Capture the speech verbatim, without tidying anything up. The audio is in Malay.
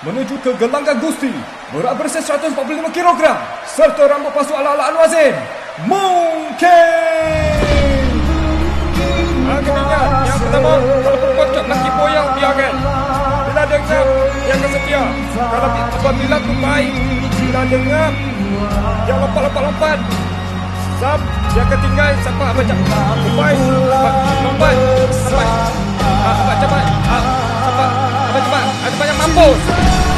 menuju ke gelanggang Gusti, berat bersih seratus empat puluh lima kilogram, serta rambut palsu ala-ala Anwar Zain, mungkin. Ha, kena ingat, yang pertama, kalau perempuan cak lelaki boyang, biarkan. Bila dengar, yang kesetia. Kalau apabila tu baik, bila dengar, yang lompat-lompat-lompat, Sam, dia akan tinggal sampai apa cak. Baik, lompat, sampai. Apa cepat, apa cepat, apa cepat yang mampus.